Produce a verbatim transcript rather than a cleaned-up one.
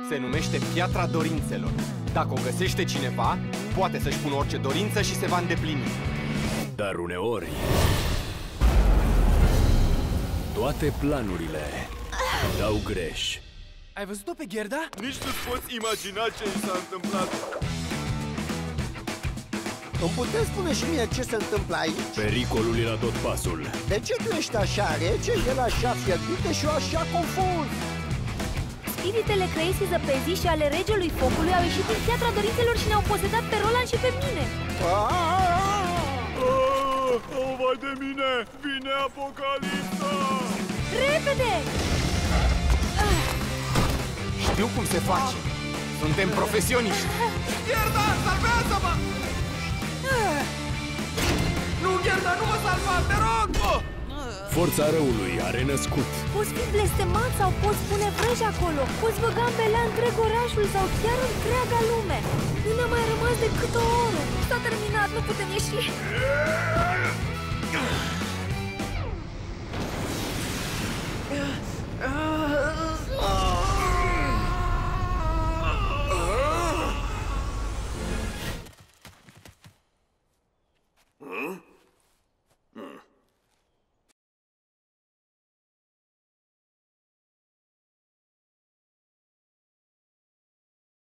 Se numește Piatra Dorințelor. Dacă o găsește cineva, poate să-și pună orice dorință și se va îndeplini. Dar uneori, toate planurile dau greș. Ai văzut-o pe Gerda? Nici nu-ți poți imagina ce i s-a întâmplat. Îmi puteți spune și mie ce se întâmplă aici? Pericolul e la tot pasul. De ce tu ești așa rece, el așa fierbinte și eu așa confuz? Spiritele creieții zăpezii și ale regelui focului au ieșit din Piatra Dorințelor și ne-au posedat pe Roland și pe mine. Oh, vai de mine! Vine apocalipsa! Repede! Știu cum se face. Suntem profesioniști. Gerda, salvează-mă! Nu, Gerda, nu mă salva, te rog! Oh! Forța răului a renăscut. Poți fi blestemat sau poți pune vrăji acolo. Poți băga în belea întreg orașul sau chiar întreaga lume. Nu ne-a mai rămas decât o oră. S-a terminat, nu putem ieși.